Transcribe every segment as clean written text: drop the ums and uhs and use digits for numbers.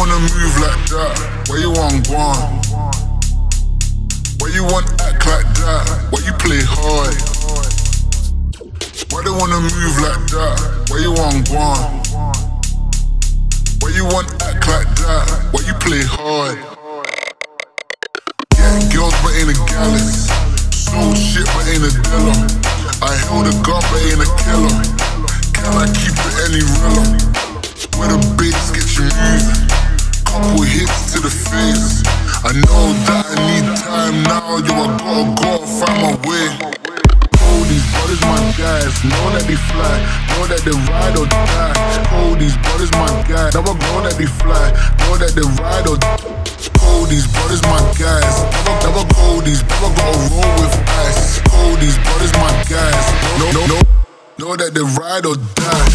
wanna move like that? Why you want one? Why you want act like that? Why you play hard? Why they wanna move like that? Why you want one? Why you want act like that? Why you play hard? Getting girls but ain't a gallus. Sold shit but ain't a dealer. I held a gun but ain't a killer. Can I keep it any realer? Where the bass get you moving. Couple hits to the face. I know that I need time now. Yo, I gotta find my way. Oh, these brothers my guys. Know that they fly. Know that they ride or die. Oh, these brothers my guys. Now I know that they fly. Know that they ride or die. Oh, these brothers my guys. Never go these. Never gotta roll with ice. Oh, these brothers my guys. No. Know that they ride or die.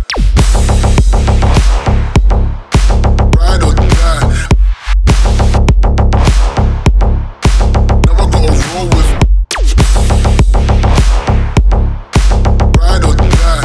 Ride or die. Never gotta roll with. Ride or die.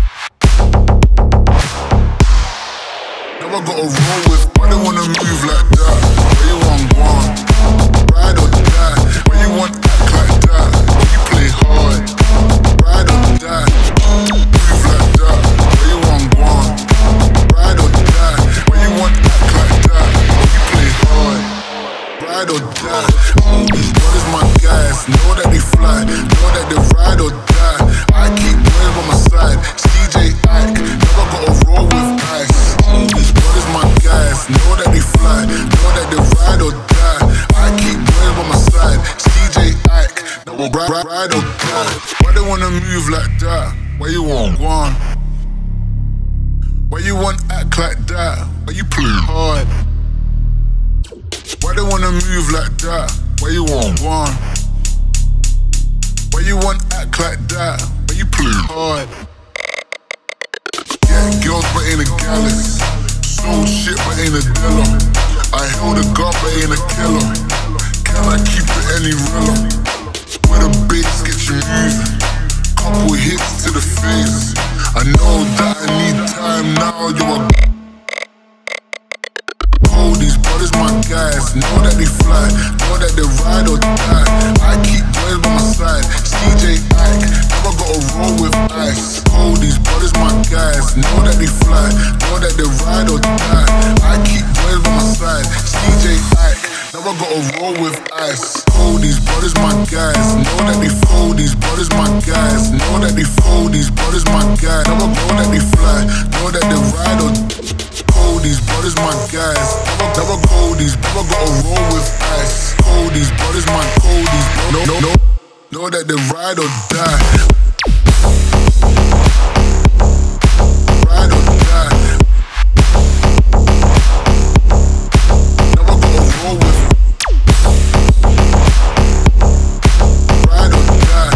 Never gotta roll with. Why they wanna move like that? Why you want one? Ride or die. Why you want act like that? Why you play hard? Ride or die. Move like that. Why you want one? Ride or die. Why you want act like that? Why you play hard? Ride or die. Oh, these brothers my guys. Know that they fly. Know that they ride or die. I keep boys on my side. CJ Ike. Never gotta roll with ice. Oh, these brothers my guys. Know that they fly. Know that they ride or die. I keep boys on my side. CJ Ike. Never ride or die. Why they wanna move like that? Why you want one? Why you want act like that? Why you play hard? Why they wanna move like that? Why you want one? Why you want act like that? Why you play hard? Getting girls but ain't a gallus. Sold shit but ain't a dealer. I held a gun but ain't a killer. Can I keep it any realer? Where the bass get you moving. Couple hits to the face. I know that I need time now. Yo, I oh, these brothers my guys. Know that they fly. Know that they ride or die. I keep boys by my side. CJ Ike. Never gotta roll with ice. Oh, these brothers my guys. Know that they fly. Know that they ride or die. I keep boys by my side. CJ Ike. Never gotta roll with ice. Oh, these brothers my guys. Know that they fold. These brothers my guys. Know that they fold. These brothers my guys. Never know that they fly. Know that they ride or oh, these brothers my guys. Never go these. Never gotta roll with ice. Oh, these brothers my coldies. No. Know that they ride or die. Ride or die. Never gotta roll with. Ride or die.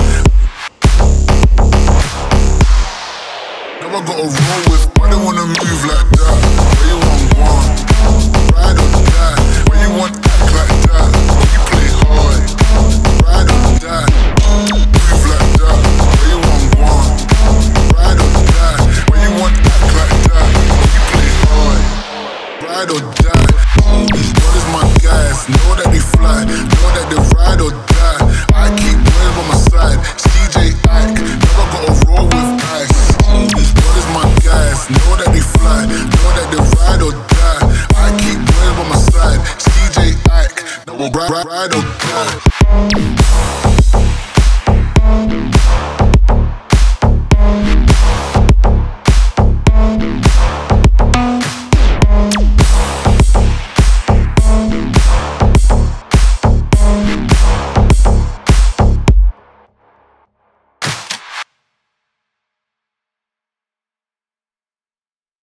Never gotta roll with. Why they wanna move like that? Why you want one? Ride or die. Why you want act like that? Why you play hard? Ride or die. Move like that. Why you want one? Ride or die. Why you want act like that? Why you play hard? Ride or die. Oh, these brothers my guys. Know that they fly. Know that they ride or die. I keep boys by my side. CJ Ike. Never gotta roll with ice. Oh, these brothers my guys. Know that they fly. Know that they ride or die. I keep boys by my side. CJ Ike. Never ride or die.